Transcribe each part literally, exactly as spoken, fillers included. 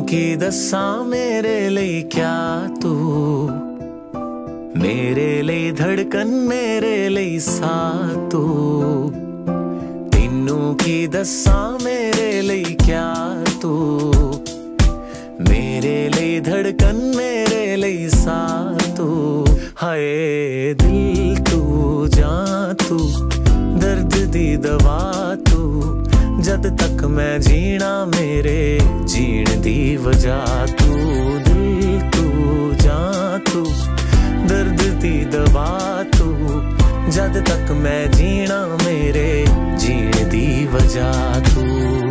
की दस्सां मेरे लिए क्या तू, मेरे लिए धड़कन मेरे लिए सा तू। तेनू की दस्सां मेरे लिए क्या तू, मेरे लिए धड़कन मेरे लिए सा तू। हाय दिल तू जां तू, दर्द दी दवा तू। जद तक मैं जीना मेरे जीण दी वजह तू। दिल तू जां तू, दर्द दी दवा तू। जद तक मैं जीना मेरे जीण दी वजह तू।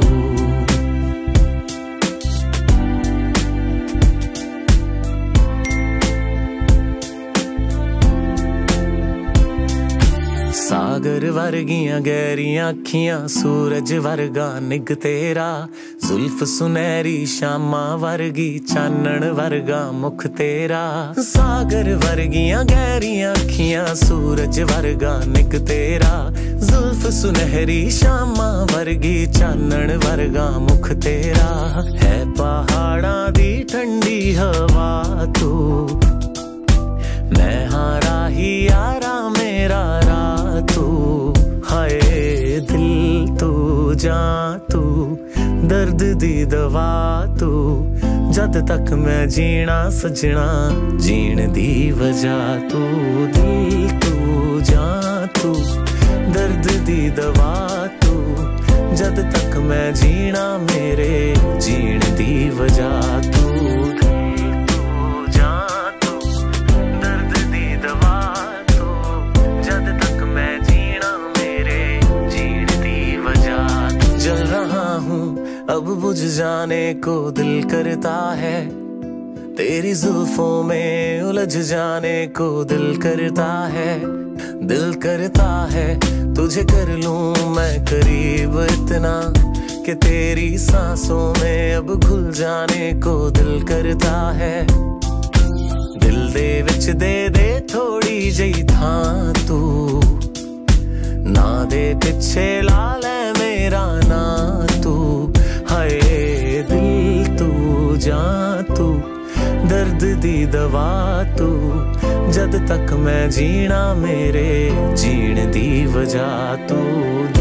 सागर वर्गियां गहरियां अखियां, सूरज वर्गा निग तेरा। जुल्फ सुनहरी शामा वर्गी, चानन वर्गा मुख तेरा। सागर वर्गियां गहरियां अखियां, सूरज वर्गा निग तेरा। जुल्फ सुनहरी शामा वर्गी, चानन वर्गा मुख तेरा। है पहाड़ां दी ठंडी हवा तू, मैं हाँ राही यारा मेरा राह तू। हाय दिल तू जां तू, दर्द दी दवा तू। जद तक मैं जीना सजना जीण दी वजह तू। दिल तू जां तू, दर्द दी दवा तू। जद तक मैं जीना मेरे जीण दी वजह तू। अब बुझ जाने को दिल करता है, तेरी जुल्फों में उलझ जाने को दिल करता है। दिल करता है तुझे कर लूं मैं करीब इतना, कि तेरी सांसों में अब घुल जाने को दिल करता है। दिल दे विच दे दे थोड़ी जही थां तू, ना दे पिछे ला ले मेरा ना तू। हाय दिल तू जां तू, दर्द दी दवा तू। जद तक मैं जीना मेरे जीण दी वजह तू।